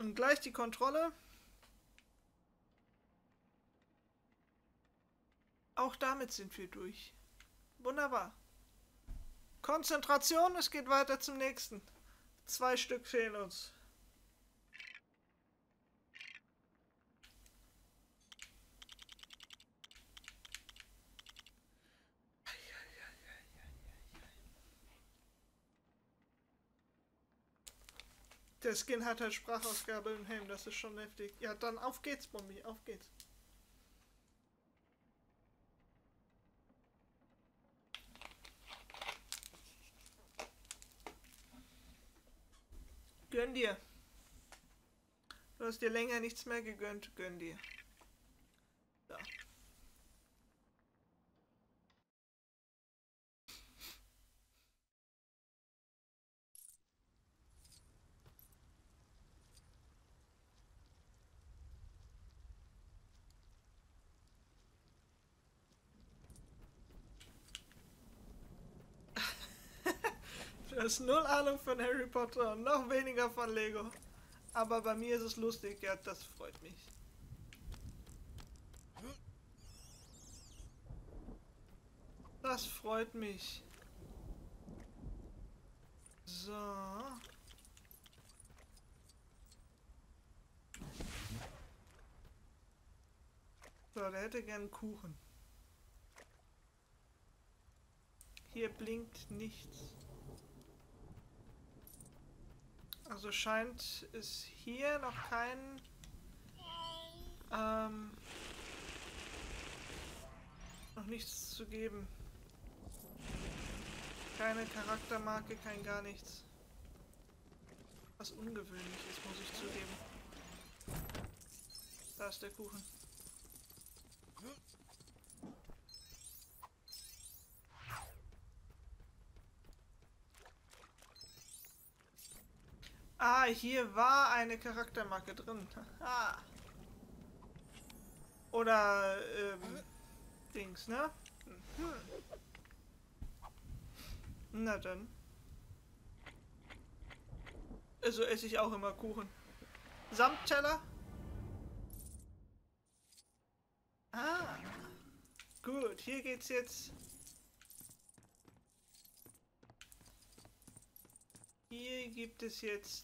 Und gleich die Kontrolle. Auch damit sind wir durch. Wunderbar. Konzentration, es geht weiter zum nächsten. 2 Stück fehlen uns. Der Skin hat halt Sprachausgabe im Helm, das ist schon heftig. Ja, dann auf geht's, Bombi, auf geht's. Gönn dir. Du hast dir länger nichts mehr gegönnt, gönn dir. So. Du hast null Ahnung von Harry Potter und noch weniger von Lego. Aber bei mir ist es lustig, ja, das freut mich. Das freut mich. So. So, der hätte gern Kuchen. Hier blinkt nichts. Also scheint es hier noch kein noch nichts zu geben. Keine Charaktermarke, kein gar nichts. Was ungewöhnlich ist, muss ich zugeben. Da ist der Kuchen. Ah, hier war eine Charaktermarke drin. Ah. Oder, Dings, ne? Mhm. Na dann. Also esse ich auch immer Kuchen. Samtteller? Ah. Gut, hier geht's jetzt. Hier gibt es jetzt.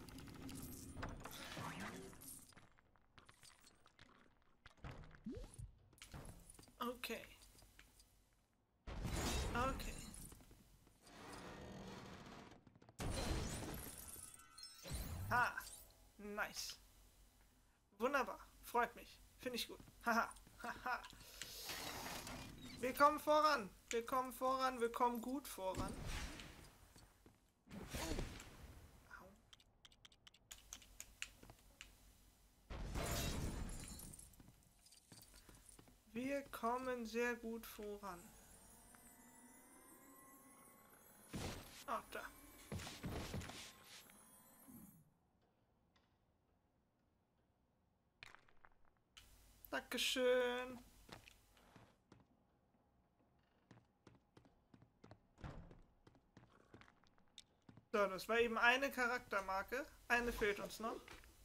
Okay. Okay. Ha. Nice. Wunderbar. Freut mich. Finde ich gut. Haha. Haha. Wir kommen voran. Wir kommen voran. Wir kommen gut voran. Wir kommen sehr gut voran. Ah, da. Dankeschön. So, das war eben eine Charaktermarke. Eine fehlt uns noch.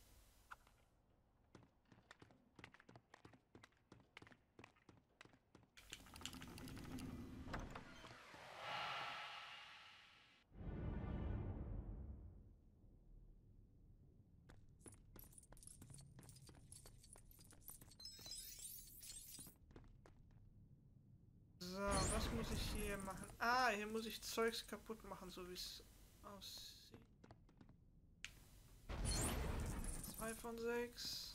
So, was muss ich hier machen? Ah, hier muss ich Zeugs kaputt machen, so wie es aussieht. 2 von 6.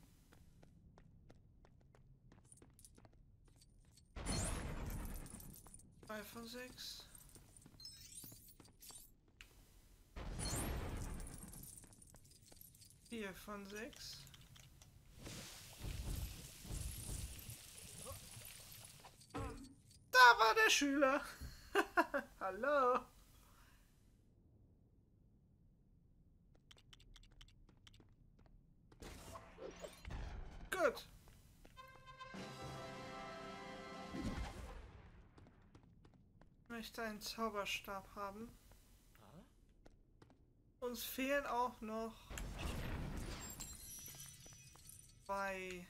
Drei von 6. 4 von 6. Da war der Schüler. Hallo. Gut. Ich möchte einen Zauberstab haben. Uns fehlen auch noch 2.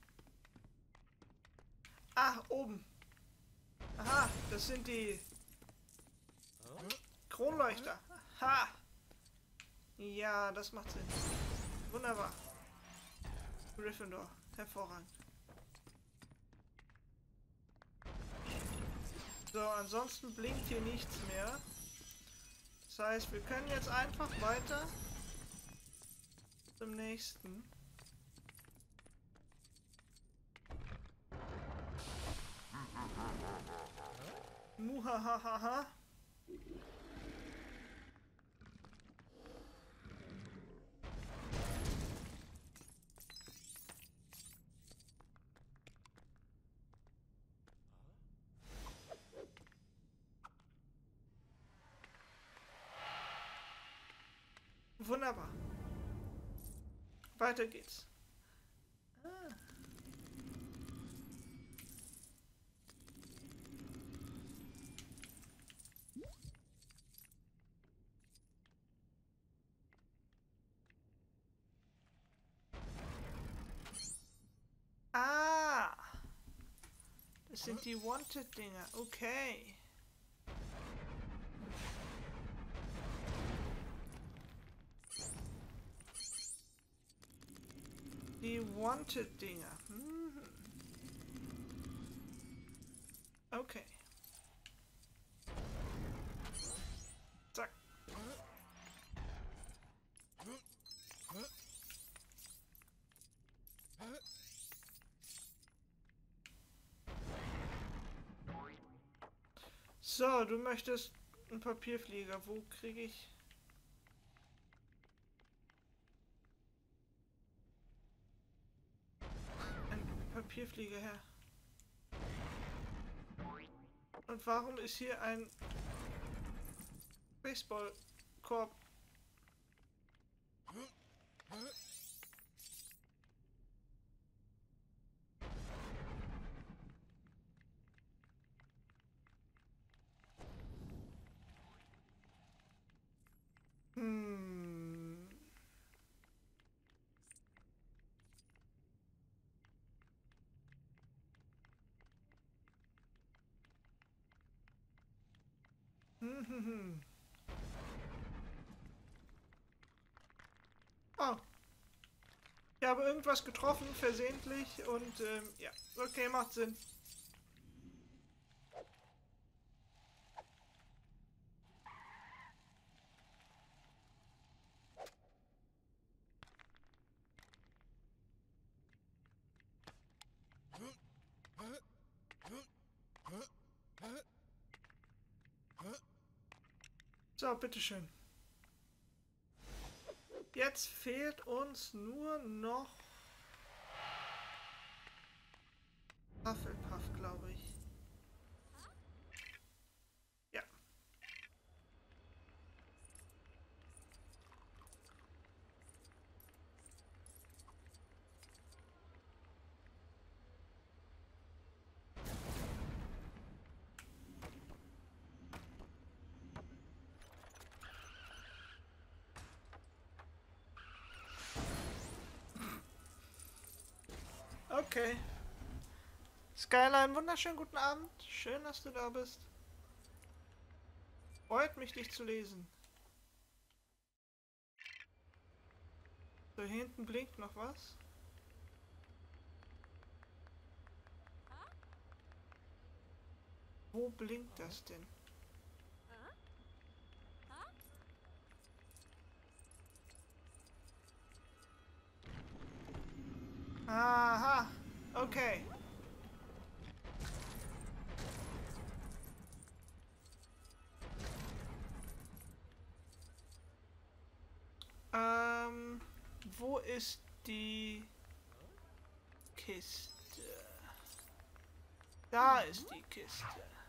Ah, oben. Aha, das sind die Kronleuchter. Ha! Ja, das macht Sinn. Wunderbar. Gryffindor. Hervorragend. So, ansonsten blinkt hier nichts mehr. Das heißt, wir können jetzt einfach weiter zum nächsten. Muhahaha. Wunderbar. Weiter geht's. Ah, das sind die Wanted-Dinger. Okay. Die Wanted-Dinger. Mhm. Okay. Zack. So, du möchtest einen Papierflieger. Wo kriege ich... einen Papierflieger her? Und warum ist hier ein Baseballkorb? Hm. Hm. Oh. Ich habe irgendwas getroffen, versehentlich, und ja, okay, macht Sinn. So, bitteschön. Jetzt fehlt uns nur noch Hufflepuff, glaube ich. Ja. Okay. Skyline, wunderschönen guten Abend. Schön, dass du da bist. Freut mich, dich zu lesen. So, hier hinten blinkt noch was. Wo blinkt das denn? Aha, okay. Wo ist die Kiste? Da ist die Kiste.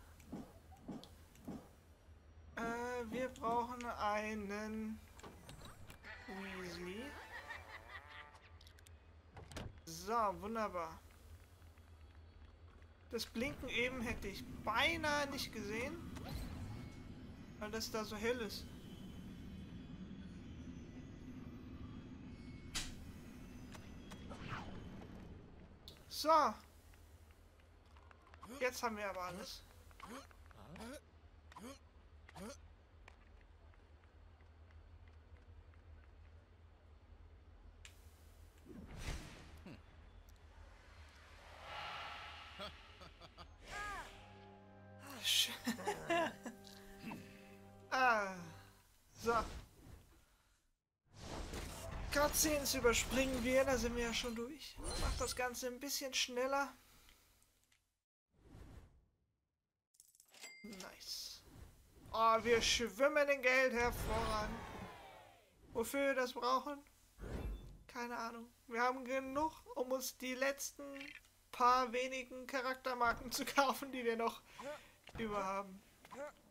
Wir brauchen einen Weasley. So, wunderbar. Das Blinken eben hätte ich beinahe nicht gesehen, weil das da so hell ist. So. Jetzt haben wir aber alles. Ah, so. Cutscenes überspringen wir, da sind wir ja schon durch. Macht das Ganze ein bisschen schneller. Nice. Oh, wir schwimmen in Geld, hervorragend. Wofür wir das brauchen? Keine Ahnung. Wir haben genug, um uns die letzten paar wenigen Charaktermarken zu kaufen, die wir noch über haben.